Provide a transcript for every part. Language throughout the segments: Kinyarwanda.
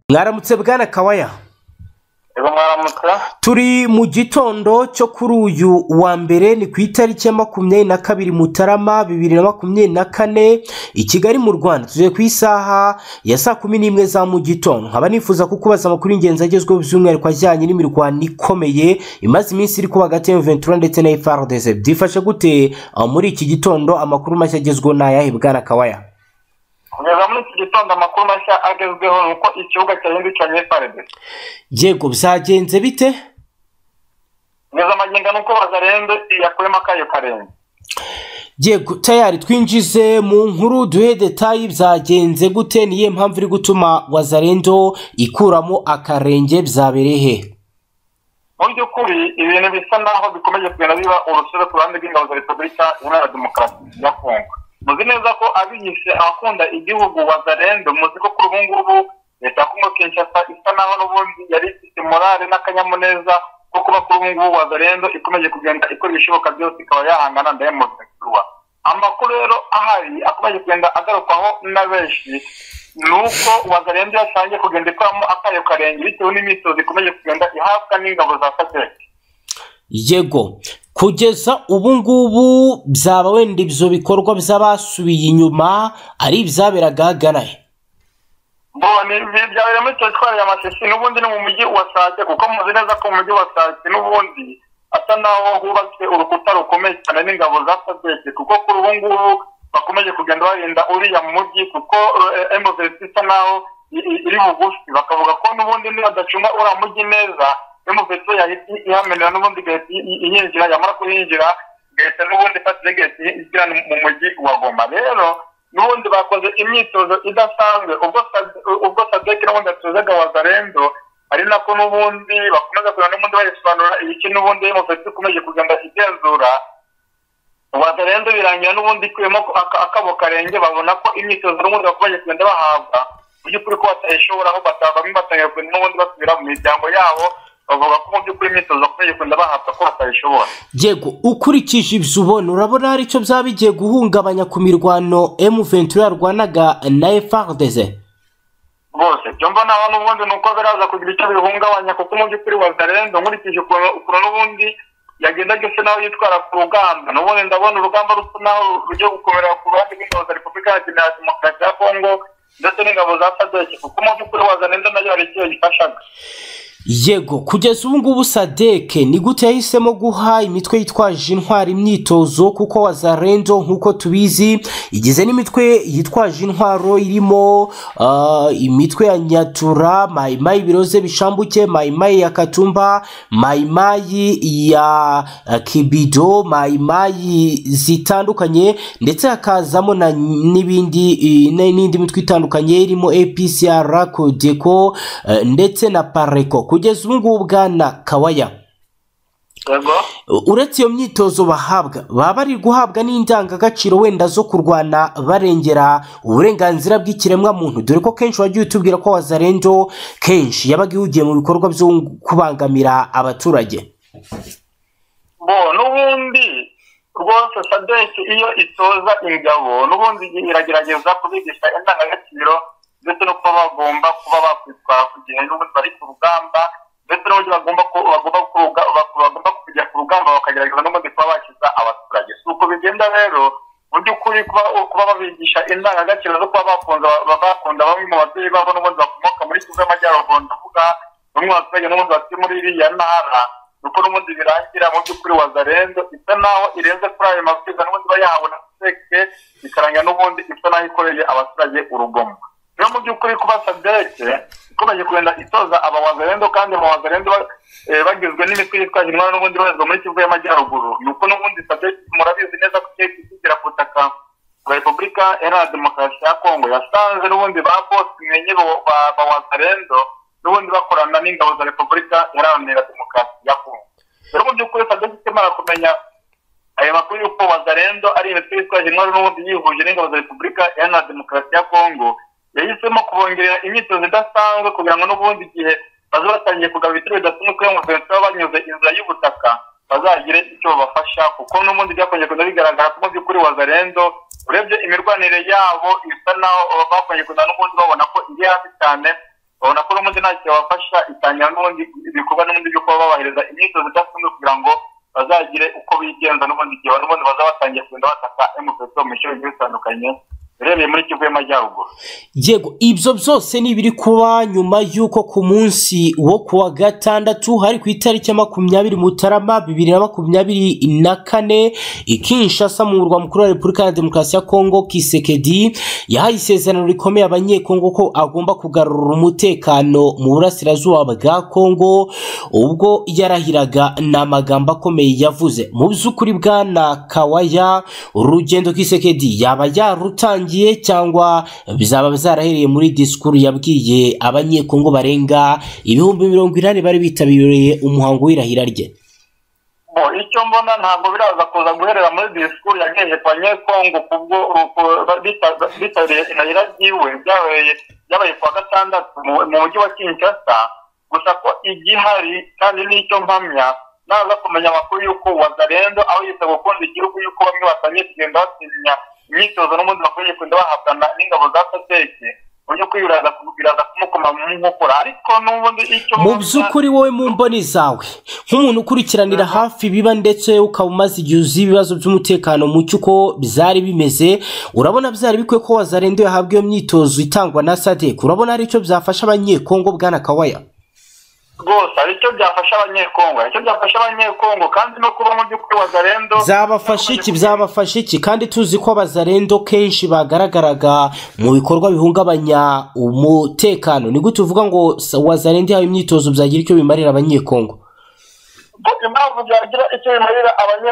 Mwaramutse bwana Kawaya. Mwaramutse. Turi mu gitondo cyo kuri uyu wa mbere ni ku itariki ya 22 Mutarama 2024 i Kigali mu Rwanda. Tuje ku isaha ya saa 11 za mu gitondo. Nkaba nifuza kukubaza amakuru y'ingenzi agezweho by'umwihariko ajyanye n'imirwano ikomeye imaze iminsi iri kuba hagati ya M23 ndetse na FARDC. Byifashe gute muri iki gitondo? Amakuru mashya agezweho n'ayahe bwana Kawaya? Kugeza muri iki gitondo amakuru mashya agezweho nuko ikibuga cyahindukanye FARDC. Yego, byagenze bite? Neza maginga nuko Wazalendo yakuyemo akayo karenge. Yego, tayari twinjize mu nkuru duhe detail byagenze gute, niye mpamvu iri gutuma Wazalendo ikuramo akarenge, byaberehe? Mu by'ukuri ibintu bisa naho bikomeje kugenda biba urusoro ku ruhande rw'ingabo za Repubulika Iharanira Demokarasi ya Kongo. Muzi neza ko abiyise abakunda igihugu Wazalendo, muzi ko kuri ubu ngubu leta ya Kongo Kinshasa isa naho n'ubundi yari ifite morale n'akanyamuneza ko kuba kuri ubu ngubu Wazalendo ikomeje kugenda ikora ibishoboka byose ikaba yahangana na M23. Amakuru rero ahari akomeje kugenda agarukwaho na benshi nuko Wazalendo yasangiye kugenda ikoramo akayo karenge bitewe n'imyitozo ikomeje kugenda ihabwa n'ingabo za SADC. Yego, kugeza ubu ngubu byaba wenda ibyo bikorwa by'abasubiye inyuma ari ibyaberaga haganahe? Bone byabereye muri teritwari ya Masisi n'ubundi ni mu mujyi wa Sake, kuko muzi neza ko mu mujyi wa Sake n'ubundi asa naho hubatse urukuta rukomeye cyane n'ingabo za SADC, kuko kuri ubu ngubu bakomeje kugenda barinda uriya mujyi kuko M23 isa naho iri bugufi, bakavuga ko n'ubundi nibadacunga uriya mujyi neza M23 yahita ihamenera n'ubundi ihinjira, yamara kuhinjira gahita n'ubundi ifata gahita igira mu mujyi wa Goma. Rero n'ubundi bakoze imyitozo idasanzwe ubwo SADC n'ubundi atuzaga Wazalendo, ari nako n'ubundi bakomeza kugenda n'ubundi bayisobanura iki n'ubundi M23 ikomeje kugenda igenzura Wazalendo, birangira n'ubundi ikuyemo akabo karenge, babona ko imyitozo n'ubundi bakomeje kugenda bahabwa mu by'ukuri ko batayishobora, aho bamwe batangiye kugenda n'ubundi basubira mu miryango yabo, bavuga ko mu by'ukuri imyitozo bakomeje kugenda bahabwa ko batayishobora. Yego, ukurikije ibyo ubona urabona hari icyo byaba bigiye guhungabanya ku mirwano M23 yarwanaga na FARDC? Bose byo mbona aho n'ubundi nuko biraza kugira icyo bihungabanya, kuko mu by'ukuri Wazalendo nkurikije ukuntu n'ubundi yagenda gese naho yitwara ku rugamba, n'ubundi ndabona urugamba rusa naho rugiye gukomera ku ruhande rw'ingabo za Repubulika Iharanira Demokarasi ya Kongo ndetse n'ingabo za SADC, kuko mu by'ukuri Wazalendo nayo hari icyo yifashaga. Yego, kugeza ubu ngubu SADC ni gute yahisemo guha imitwe yitwaje intwaro imyitozo, kuko Wazalendo nk'uko tubizi igize n'imitwe yitwaje intwaro irimo imitwe ya Nyatura, Maimai Biroze Bishambuke, Maimai ya Katumba, Maimai ya Kibido, Maimai zitandukanye, ndetse hakazamo n'indi mitwe itandukanye irimo APCR, Kodeko ndetse na Pareko. Kugeza ubu ngubu bwana Kawaya, uretse iyo myitozo bahabwa, baba bari guhabwa n'indangagaciro wenda zo kurwana barengera uburenganzira bw'ikiremwa muntu, dore ko kenshi wagiye utubwira ko Wazalendo kenshi yabaga ihugiye mu bikorwa byo kubangamira abaturage. N'ubundi rwose SADC iyo itoza ingabo n'ubundi iragerageza kubigisha indangagaciro ndetse no kuba bagomba kuba bakwitwara ku gihe n'ubundi bari ku rugamba, ndetse n'uburyo bagomba kujya ku rugamba bakagerageza n'ubundi kuba bakiza abaturage. Si uko bigenda rero mu by'ukuri kuba babigisha indangagaciro zo kuba bakunda bamwe mu babyeyi babo n'ubundi bakomoka muri Kivu y'Amajyaruguru, ndavuga bamwe mu baturage n'ubundi batuye muri iriya ntara, nuko n'ubundi birangira mu by'ukuri Wazalendo isa naho irenze kuri ayo mabwiriza n'ubundi bayahabo na SADC, bikarangira n'ubundi isa naho ikoreye abaturage urugomo. Rero mu by'ukuri kuba SADC ikomeje kugenda itoza aba Wazalendo, kandi aba Wazalendo bagizwe n'imitwe yitwaje intwaro n'ubundi barizwa muri Kivu y'Amajyaruguru, nuko n'ubundi SADC murabizi neza ko ikigira ku butaka bwa Repubulika Iharanira Demokarasi ya Kongo yasanze n'ubundi ba boss mwenye ba Wazalendo n'ubundi bakorana n'ingabo za Repubulika Iharanira Demokarasi ya Kongo. Rero mu by'ukuri SADC ikimara kumenya ayo makuru y'uko Wazalendo ari imitwe yitwaje intwaro n'ubundi yihuje n'ingabo za Repubulika Iharanira Demokarasi ya Kongo, yahisemo kubongerera imyitozo idasanzwe kugira ngo n'ubundi igihe baza batangiye kugaba ibitero bidasanzwe kuri M23 banyuze inzira y'ubutaka bazagire icyo babafasha, kuko n'ubundi byakomeje kugenda bigaragara ko mu by'ukuri Wazalendo urebye imirwanire yabo isa naho bakomeje kugenda n'ubundi babona ko iri hasi cyane babona ko n'ubundi ntacyo babafasha itangira n'ubundi ibikorwa n'ubundi byo kuba babahiriza imyitozo idasanzwe kugira ngo bazagire uko bigenza n'ubundi igihe n'ubundi baza batangiye kugenda bataka M23 mu bice bigiye bitandukanye biherereye muri Kivu y'Amajyaruguru. Yego, ibyo byose ni ibiri kuba nyuma y'uko ku munsi wo kuwa gatandatu hari ku itariki ya 20 Mutarama 2024 Kinshasa mu murwa mukuru wa Repubulika ya Demokarasi ya Kongo, Kisekedi yahaye isezerano rikomeye abanyekongo ko agomba kugarura umutekano mu burasirazuba bwa Kongo, ubwo yarahiraga n'amagambo akomeye yavuze. Mu by'ukuri bwana Kawaya, urugendo Kisekedi yaba yarutangiye cyangwa bizaba bizarahereye muri disikuru yabwiye abanyekongo barenga 80,000 bari bitabiriye umuhango w'irahira rye? Icyo mbona ntabwo biraza kuza guherera muri disikuru yagejeje kwa Nyekongo kubwo bitabiriye irahira ryiwe byabaye kwa gatandatu mu mujyi wa Kinshasa. Gusa ko igihari kandi n'icyo mpamya naza kumenya amakuru y'uko Wazalendo aho yita gukunda igihugu y'uko bamwe batangiye kugenda batinya imyitozo n'ubundi bakwiye kugenda bahabwa n'ingabo za SADC uburyo kwiraza kumukoma mu nkokora. Ariko n'ubundi icyo mu by'ukuri wowe mu mboni zawe nk'umuntu ukurikiranira hafi biba ndetse ukaba umaze igihe uzi ibibazo by'umutekano muke uko byari bimeze, urabona byari bikwiye ko Wazalendo yahabwa iyo myitozo itangwa na SADC? Urabona ari icyo byafasha abanyekongo bwana Kawaya? Rwose ari icyo byafasha abanyekongo kandi no kuba mu by'ukuri Wazalendo byabafasha iki kandi tuzi ko Wazalendo kenshi bagaragaraga mu bikorwa bihungabanya umutekano. Ni gute uvuga ngo Wazalendo yahawe imyitozo byagira icyo bimarira abanyekongo? Impamvu byagira icyo bimarira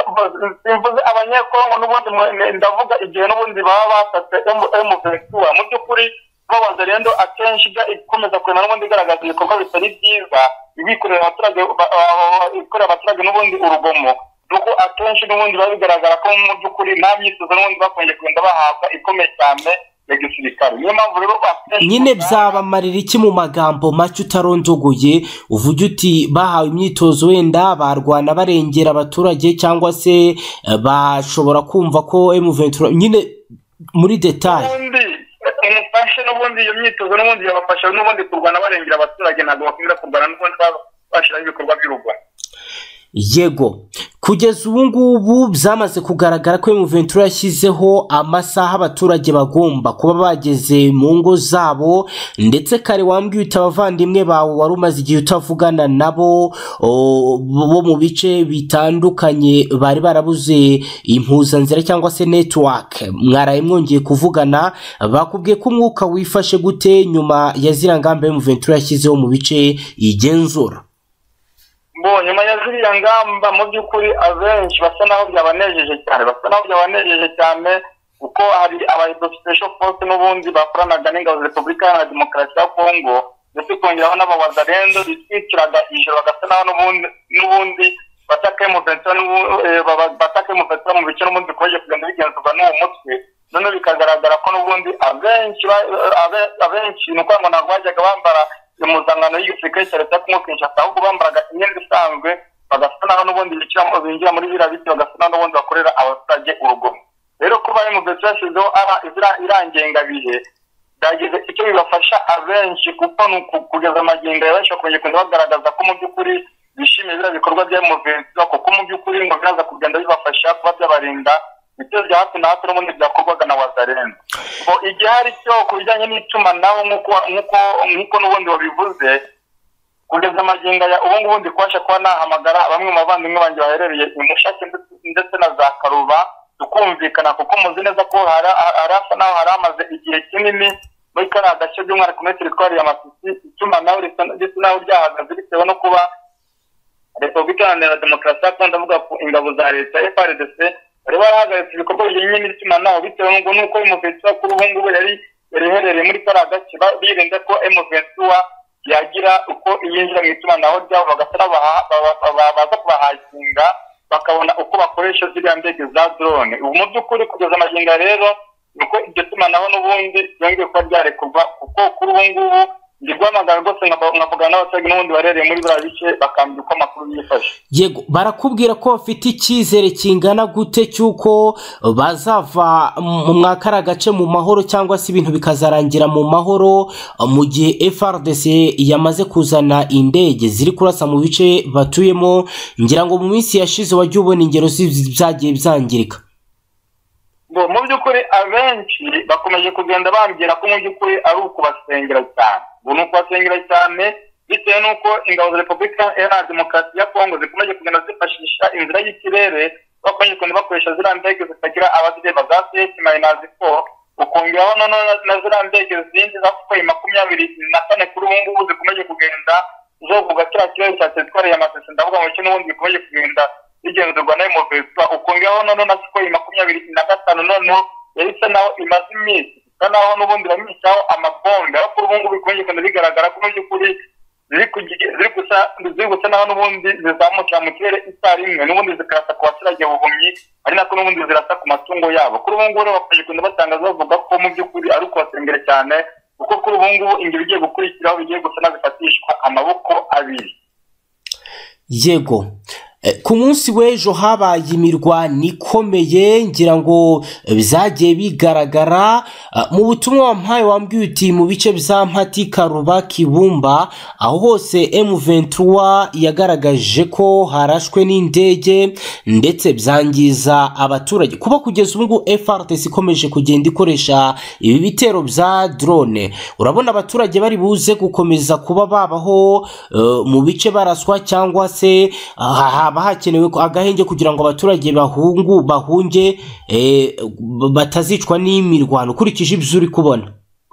abanyekongo n'ubundi ndavuga igihe n'ubundi baba batatse M23 mu by'ukuri Wazalendo akenshi ikomeza kwema n'ubundi igaragaza ibikorwa bitari byiza ibikorera abaturage n'ubundi urugomo, nuko akenshi n'ubundi bigaragara ko mu by'ukuri nta myitozo n'ubundi bakunze kugenda bahabwa ikomeye cyane ya gisirikare. Niyo mpamvu rero nyine byabamarira iki mu magambo make utarondogoye uvuga uti bahawe imyitozo wenda barwana barengera abaturage cyangwa se bashobora kumva ko M23 nyine muri detail umufashe n'ubundi iyo myitozo n'ubundi yabafasha n'ubundi kurwana barengera abaturage, ntabwo bakwiriye kurwana n'ubundi bashyiraho ibikorwa by'urugwa. Yego, kugeza ubu ngubu byamaze kugaragara ko M23 yashyizeho amasaha abaturage bagomba kuba bageze mu ngo zabo, ndetse kare wambwiye utabavandimwe bawe wari umaze igihe utavugana nabo bo mu bice bitandukanye bari barabuze impuzanzira cyangwa se network, mwaraye mwongeye kuvugana, bakubwiye ko umwuka wifashe gute nyuma ya ziriya ngamba M23 yashyizeho mu bice igenzura? Nyuma ya ziriya ngamba mu by'ukuri abenshi basa naho byabanejeje cyane kuko hari aba special force n'ubundi bakoranaga n'ingabo za Repubulika ya Demokarasi ya Kongo ndetse kongeraho n'Abazalendo bitwikiraga ijoro bagasa naho n'ubundi bataka M23 mu bice n'ubundi koje kugenda bigenzurwa n'uwo mutwe. None bikagaragara ko n'ubundi abenshi nuko ngo ntabwo bajyaga bambara impuzankano y'igisirikare cya leta ya Kinshasa, ahubwo bambaraga imyenda isanzwe bagasa naho n'ubundi binjira muri biriya biti bagasa naho n'ubundi bakorera abaturage urugomo. Rero kuba M23 yashyizeho irangengabihe byagize icyo bibafasha abenshi kuko kugeza amagingo benshi bakomeje kugenda bagaragaza ko mu by'ukuri bishimiye biriya bikorwa bya M23 kuko mu by'ukuri ngo biraza kugenda bibafasha kuba byabarinda ibitero bya hato na hato n'ubundi byakorwaga na Wazalendo. Igihari cyo ku bijyanye n'itumanaho nk'uko n'ubundi wabivuze, kugeza amagingo ya ubu ngubundi kubasha kuba nahamagara bamwe mu bavandimwe banjye baherereye i Mushaki ndetse na za Karuba tukumvikana, kuko muzi neza ko harasa naho hari amaze igihe kinini muri kariya gace by'umwihariko muri teritwari ya Masisi itumanaho risa naho ryahagaze bitewe no kuba Repubulika Iharanira Demokarasi ya Kongo, ndavuga ko ingabo za leta FARDC bari barahagaritse ibikorwa bijyanye n'itumanaho bitewe n'uko M23 kuri ubu ngubu yari iherereye muri kariya gace, birinda ko M23 yagira uko yinjira mu itumanaho ryabo baza kubahakinga bakabona uko bakoresha ziriya ndege za drone. Ubu mu by'ukuri kugeza amagingo rero nuko iryo tumanaho n'ubundi byongeye kuba byarekurwa kuko kuri ubu ngubu ndi guhamagara rwose nkavugana n'abaturage n'ubundi barereye muri biriya bice bakambwira uko amakuru yifashe. Yego, barakubwira ko bafite icyizere kingana gute cy'uko bazava mu mwakara gace mu mahoro cyangwa se ibintu bikazarangira mu mahoro mu gihe FARDC yamaze kuzana indege ziri kurasa mu bice batuyemo? Ngira ngo mu minsi yashize wajya ubona ingero byagiye byangirika. Mu by'ukuri abenshi bakomeje kugenda bambwira ko mu by'ukuri ari ukubasengera cyane. Ni ukubasengera cyane bitewe n'uko ingabo za Repubulika Iharanira Demokarasi ya Kongo zikomeje kugenda zifashisha inzira y'ikirere, bakomeje kugenda bakoresha ziriya ndege zitagira abazireba za CH-4, ukongeraho na ziriya ndege zindi za Su-24 kuri ubu ngubu zikomeje kugenda zovuga kiriya kirere cya teritwari ya Masisi, ndavuga mu kintu ubundi bikomeje kugenda bigenzurwa na M23, ukongeraho na Su-25 noneho yahise naho imaze iminsi bisa naho n'ubundi bamwicaho amabombe, ariko ubu ngubu bikomeje kugenda bigaragara ko mu by'ukuri ziri gusa naho n'ubundi zizamukira mu kirere icyarimwe, n'ubundi zikarasa ku baturage buhumyi, ari nako n'ubundi zirasa ku matungo yabo. Kuri ubu ngubu rero bakomeje kugenda batangaza bavuga ko mu by'ukuri ari ukubasengera cyane, kuko kuri ubu ngubu ingero bigiye gukurikiraho bigiye gusa n'abifatishwa amaboko abiri. Yego, ku munsi w'ejo habaye imirwano ikomeye, ngira ngo bizagiye bigaragara mu butumwa wampaye, wambwiye uti mu bice bya Mpati, Karuba, Kibumba, aho hose M23 yagaragaje ko harashwe n'indege ndetse byangiza abaturage. Kuba kugeza ubu FARDC ikomeje kugenda ikoresha ibi bitero bya drone, urabona abaturage bari buze gukomeza kuba babaho mu bice baraswa, cyangwa se haba hakenewe agahenge kugira ngo abaturage bahunge batazicwa n'imirwano? Ukurikije ibyo uri kubona.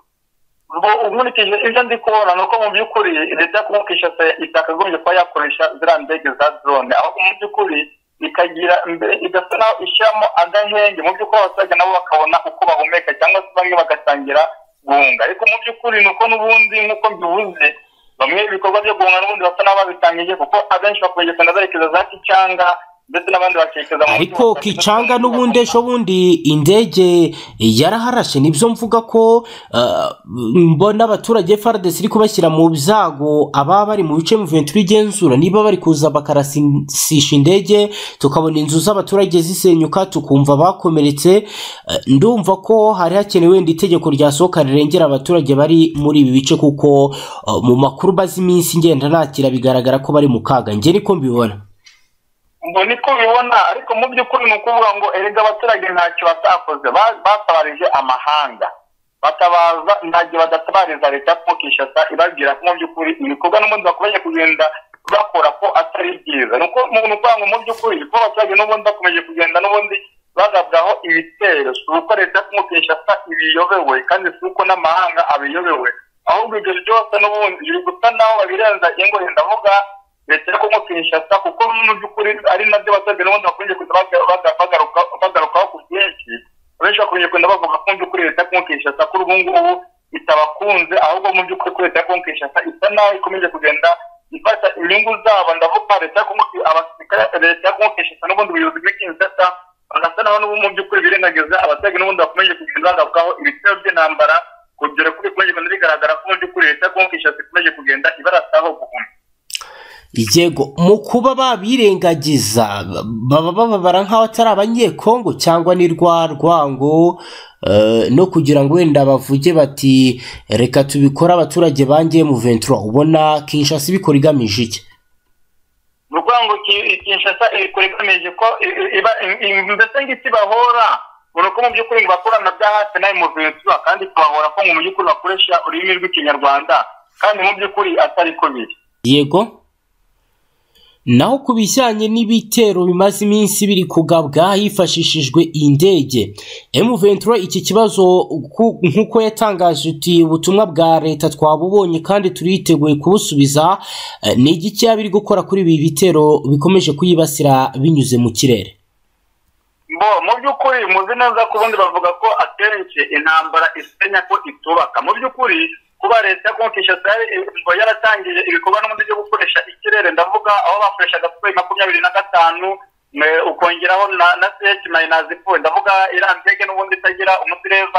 Nkurikije ibyo ndi kubona nuko mu by'ukuri leta ya Kongo Kinshasa itakagombye kuba yakoresha ziriya ndege za drone, aho mu by'ukuri ikagira igasa naho ishyiramo agahenge mu by'ukuri abaturage nabo bakabona uko bahumeka, cyangwa se bamwe bagatangira guhunga. Ariko mu by'ukuri nuko n'ubundi nk'uko mbivuze, bamwe ibikorwa byo guhunga n'ubundi basa n'aho babitangije, kuko abenshi bakomeje kugenda berekeza za Kichanga ndetse n'abandi bakerekeza mu ariko Kichanga n'ubundi ejo bundi indege yaraharashe. Nibyo mvuga ko mbona abaturage FARDC iri kubashyira mu byago ababa bari mu bice M23 igenzura, niba bari kuza bakarasisha indege tukabona inzu z'abaturage zisenyuka tukumva bakomeretse. Ndumva ko hari hakenewe wenda itegeko ryasohoka rirengera abaturage bari muri ibi bice, kuko mu makuru bazi iminsi ngenda nakira bigaragara ko bari mu kaga. Nge niko mbibona. Niko bibona, ariko mu by'ukuri ni ukuvuga ngo erega abaturage ntacyo batakoze, batabarije amahanga, batabaza ntabwo badatabariza leta ya Kongo Kinshasa ibabwira ko mu by'ukuri ibikorwa n'ubundi bakomeje kugenda bakora ko atari byiza. Nuko ngo mu by'ukuri ko abaturage n'ubundi bakomeje kugenda n'ubundi bagabwaho ibitero, si uko leta ya Kongo Kinshasa ibiyobewe kandi si uko n'amahanga abiyobewe, ahubwo ibyo byose n'ubundi biri gusa naho babirenza ingohe, ndavuga leta ya Kongo Kinshasa, kuko mu by'ukuri ari nabyo abaturage n'ubundi bakomeje kugenda bagarukaho ku bwinshi. Benshi bakomeje kugenda bavuga ko mu by'ukuri leta ya Kongo Kinshasa kuri ubu ngubu itabakunze, ahubwo mu by'ukuri ko leta ya Kongo Kinshasa isa naho ikomeje kugenda ifata inyungu zabo. Ndavuga leta ya Kongo Kinshasa n'ubundi ubuyobozi bw'Kinshasa bagasa naho n'ubu mu by'ukuri birengagiza abaturage n'ubundi bakomeje kugenda bagabwaho ibitero by'intambara, kugera kuri bikomeje kugenda bigaragara ko mu by'ukuri leta ya Kongo Kinshasa ikomeje kugenda ibarasaho guhuma. Yego, mu kuba babirengagiza baba bababara nk'aho atari abanyekongo, cyangwa ni rwa rwango no kugira ngo wenda bavuge bati reka tubikora abaturage bangiye mu M23? Ubona Kinshasa ibikora igamije iki? Urwango Kinshasa ibikora igamije ko mbese ngiti bahora uko mu by'ukuri bakorana bya hafi na M23, kandi kubahora ko mu by'ukuri bakoresha ururimi rw'ikinyarwanda, kandi mu by'ukuri atari ko biri. Yego, naho ku bijyanye n'ibitero bimaze iminsi biri kugabwa hifashishijwe indege, M23 iki kibazo nk'uko yatangaje uti ubutumwa bwa leta twabubonye kandi turiteguye kubusubiza, ni igiki yabiri gukora kuri ibi bitero bikomeje kuyibasira binyuze mu kirere? Mu by'ukuri muzi neza ko ubundi bavuga ko akenshi intambara isenya ko itubaka. Mu by'ukuri kuba leta ya Kongo Kinshasa yaratangiye ibikorwa n'ubundi byo gukoresha ikirere, ndavuga aho bakoreshaga Su-25 ukongeraho na CH-4, ndavuga iriya ndege n'ubundi itagira umudereva,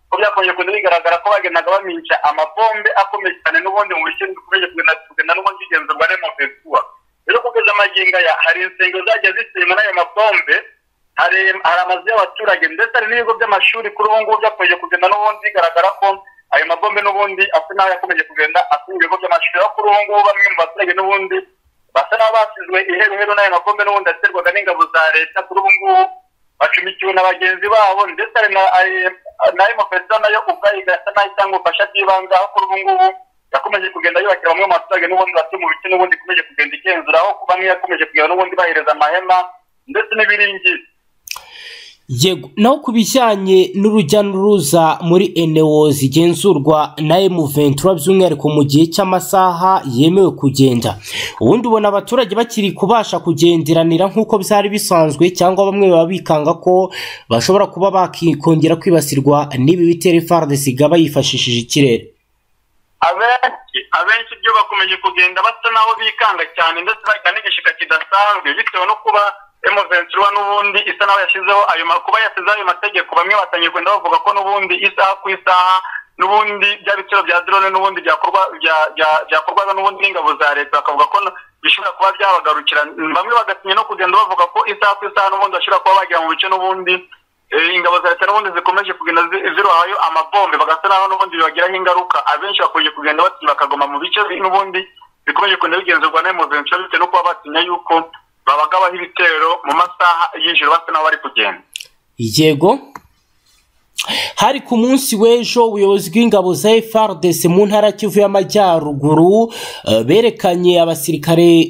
ko byakomeje kugenda bigaragara ko bagendaga bamica amabombe akomeye cyane n'ubundi mu bice bikomeje kugenda n'ubundi bigenzurwa n'amaventura. Rero kugeza amagingo aya hari insengero zagiye zisenywa n'ayo mabombe, hari amazu y'abaturage ndetse hari n'ibigo by'amashuri kuri ubu ngubu byakomeje kugenda n'ubundi bigaragara ko ayo mabombe n'ubundi asa n'aho yakomeje kugenda asenya ibigo by'amashuri. Aho kuri ubu ngubu bamwe mu baturage n'ubundi basa n'aho basizwe iheruheru n'ayo mabombe n'ubundi aterwaga n'ingabo za leta. Kuri ubu ngubu bacumikiwe na bagenzi babo ndetse hari n'ayo mafesita nayo ubwayo igasa n'aho itanga ubufasha bw'ibanze. Aho kuri ubu ngubu yakomeje kugenda yubakira bamwe mu baturage n'ubundi batuye mu bice n'ubundi ikomeje kugenda igenzura, aho bamwe yakomeje kugenda n'ubundi bahereza amahema ndetse n'ibiringiti. Yego, naho ku bijyanye n'urujya n'uruza muri eneo zigenzurwa na M23 by'umwihariko mu gihe cy'amasaha yemewe kugenda, ubundi ubona abaturage bakiri kubasha kugenderanira nk'uko byari bisanzwe, cyangwa bamwe baba bikanga ko bashobora kuba bakongera kwibasirwa n'ibi bitero FARDC igaba yifashishije ikirere? Abenshi byo bakomeje kugenda basa naho bikanga cyane ndetse bagira n'igishika kidasanzwe bitewe no kuba M23 n'ubundi isa naho yashizeho kuba yasizeho ayo mategeko. Bamwe batangiye kwenda bavuga ko n'ubundi isaha ku isaha n'ubundi bya bitero bya drone n'ubundi byakorwaga n'ubundi n'ingabo za leta, bakavuga ko bishobora kuba byabagarukira. Bamwe bagatinya no kugenda bavuga ko isaha ku isaha n'ubundi bashobora kuba bagira mu bice n'ubundi ingabo za leta n'ubundi zikomeje kugenda zirohayo amabombe, bagasa naho n'ubundi bibagiraho ingaruka. Abenshi bakomeje kugenda batinya bakagoma mu bice n'ubundi bikomeje kugenda bigenzurwa na M23 bitewe no kuba batinya yuko babagabaho ibitero mu masaha y'ijoro basa n'aho bari kugenda. Yego, hari ku munsi w'ejo ubuyobozi bw'ingabo za FARDC mu ntara Kivu y'Amajyaruguru berekanye abasirikare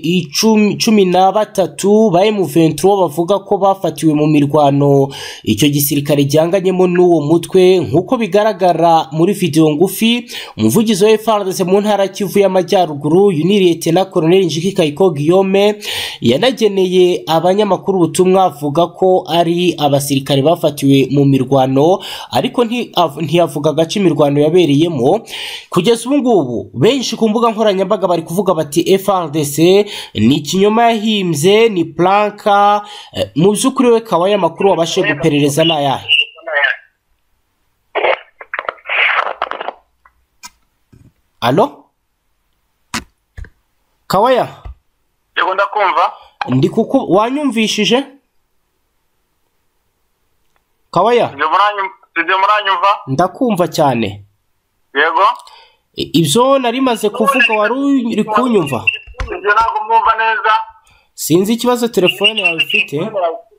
13 ba M23 bavuga ko bafatiwe mu mirwano icyo gisirikare gihanganyemo n'uwo mutwe. Nk'uko bigaragara muri video ngufi, umuvugizi wa FARDC mu ntara Kivu y'Amajyaruguru Lieutenant Colonel Njiki Kayiko Guillaume yanageneye abanyamakuru ubutumwa avuga ko ari abasirikare bafatiwe mu mirwano, ariko ntiyavuga agace imirwano yabereyemo. Kugeza ubu ngubu benshi ku mbuga nkoranyambaga bari kuvuga bati FARDC ni ikinyoma yahimbye, ni planka. Mu by'ukuri we Kawaya amakuru wabashe guperereza n'ayahe? Alo Kawaya? Yego ndakumva. Ndi kuko wanyumvishije Kawaya? Muranyumva? Ndakumva cyane. Yego. Ibyo narimaze kuvuga wari uri kunyumva? Ibyo ntabwo mwumva neza. Sinzi ikibazo telefone yawe ifite. Ibyo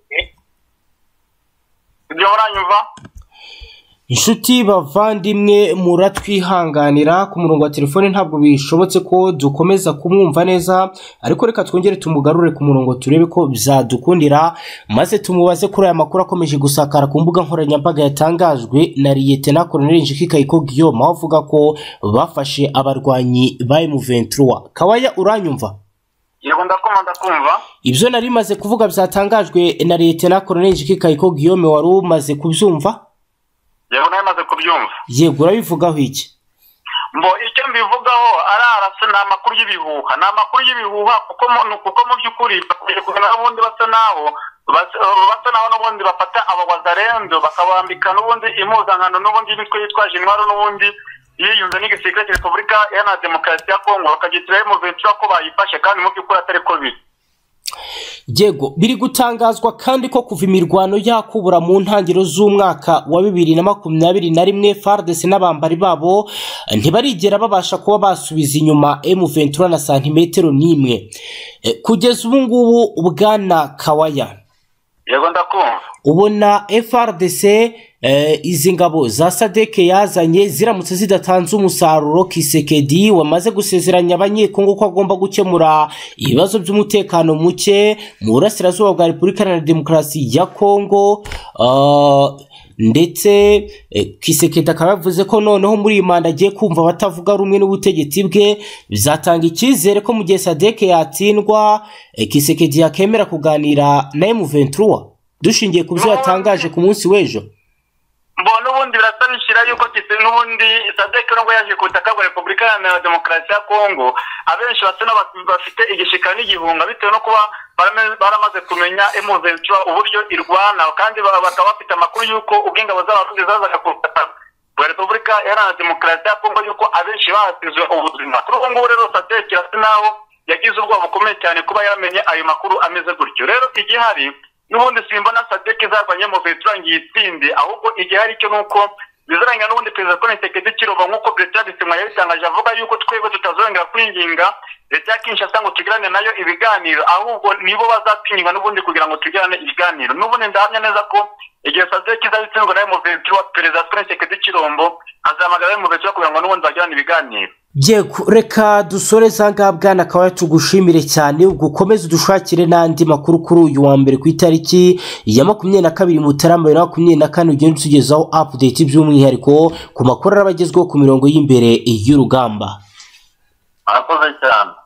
muranyumva? Inshuti bavandimwe muratwihanganira, ku murongo wa telefone ntabwo bishobotse ko dukomeza kumwumva neza, ariko reka twongere tumugarure ku murongo turebe ko bizadukundira maze tumubaze kuri aya makuru akomeje gusakara ku mbuga nkoranyambaga yatangajwe na Lieutenant Colonel Njiki Kayiko Guillaume avuga ko bafashe abarwanyi ba M23. Kawaya uranyumva? Yego ndakumva. Ibyo narimaze kuvuga byatangajwe na Lieutenant Colonel Njiki Kayiko Guillaume wari umaze kubyumva? Yego namaze kubyumva. Yego urabivugaho iki? Icyo mbivugaho ararasa n'amakuru y'ibihuha. N'amakuru y'ibihuha kuko mu by'ukuri bakomeje kugana n'ubundi basa naho n'ubundi bafata aba wazarendo bakabambika n'ubundi impuzankano n'ubundi imitwe yitwaje intwaro n'ubundi yiyunze n'igisirikare cya Repubulika Iharanira Demokarasi ya Kongo bakagitira M23 ko bayifashe kandi mu by'ukuri atari ko biri. Yego, biri gutangazwa kandi ko kuva imirwano yakubura mu ntangiriro z'umwaka wa 2021 FARDC n'abambari babo ntibarigera babasha kuba basubiza inyuma M23 na santimetero n'imwe. Kugeza ubu ngubu Bwana Kawaya, yego ndakumva, ubona FARDC izi ngabo za SADC yazanye ziramutse zidatanze umusaruro, Kisekedi wamaze gusezeranya abanyekongo ko agomba gukemura ibibazo by'umutekano muke mu burasirazuba bwa Repubulika Iharanira Demokarasi ya Kongo, ndetse Kisekedi akaba yavuze ko noneho muri iyi manda agiye kumva batavuga rumwe n'ubutegetsi bwe, bizatanga icyizere ko mu gihe SADC yatsindwa Kisekedi yakemera kuganira na M23 dushingiye ku byo yatangaje ku munsi w'ejo. N'ubundi birasanishira yuko n'ubundi SADC nubwo yaje ku butaka bwa Repubulika Iharanira Demokarasi ya Kongo abenshi bafite igishika n'igihunga bitewe no kuba baramaze kumenya M23 uburyo irwana, kandi bakaba bafite amakuru yuko ubw'ingabo z'abarundi zazaga ku butaka Repubulika Iharanira Demokarasi ya Kongo yuko abenshi bahasizwe ubuzima. Kuri ubu ngubu rero SADC irasa naho yagize ubwoba bukomeye cyane kuba yaramenye ayo makuru ameze gutyo. Rero igihari n'ubundi simbona SADC izarwanya M23 ngo yitsinde, ahubwo igihari cyo nuko bizaranga n'ubundi Perezida Paul Tshisekedi Tshilombo nk'uko Bertrand Bisimwa yabitangaje avuga yuko twebwe tutazongera kwinginga leta ya Kinshasa ngo tugirane nayo ibiganiro, ahubwo nibo bazatinywa n'ubundi kugira ngo tugirane ibiganiro. N'ubundi ndahamya neza ko igihe SADC izabitsindwa na M23, Perezida Paul Tshisekedi Tshilombo azamagara M23 kugira ngo n'ubundi bagirane ibiganiro. Reka dusore zanga bwana akaba tugushimire cyane, ugukomeza udushakire n'andi makuru kuri uyu wa mbere ku itariki ya 22 Mutarama 2024 ugenda tugezaho update by'umwihariko ku makuru arabagezweho ku mirongo y'imbere y'urugamba. Akoze cyane.